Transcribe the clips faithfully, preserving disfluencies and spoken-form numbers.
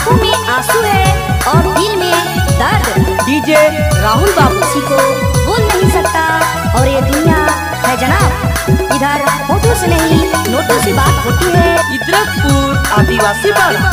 आंखों में आंसू है और दिल में दर्द। डीजे राहुल बाबू किसी को बोल नहीं सकता और ये दुनिया है जनाब, इधर फोटो से नहीं नोटों से बात होती है। इदरकपुर आदिवासी पाड़ा।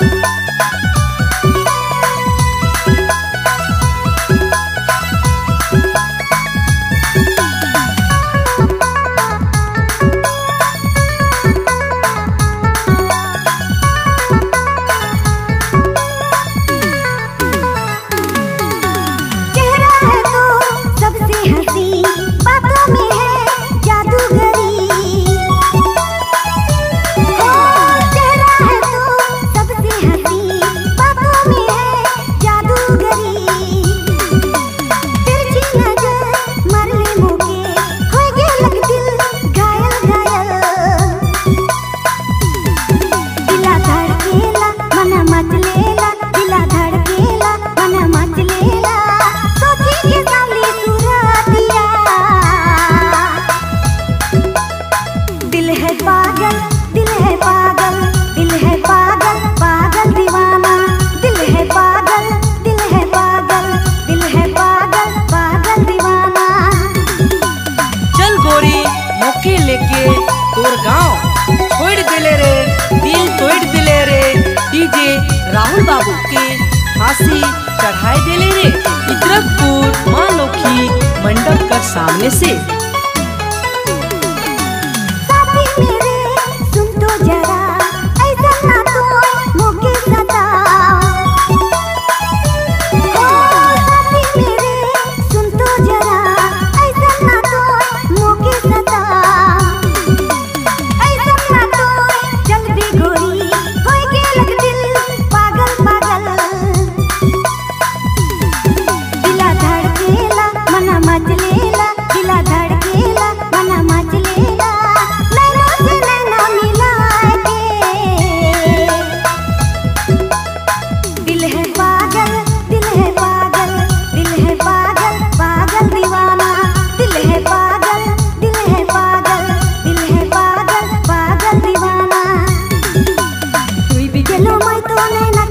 लेके तोर गाँव छोड़ दिले रे, दिल तोड़ दिले रे। डीजे राहुल बाबू के फांसी चढ़ाए दिले रे। इदरकपुर माँ लोखी मंडप कर सामने से। मैं तो नहीं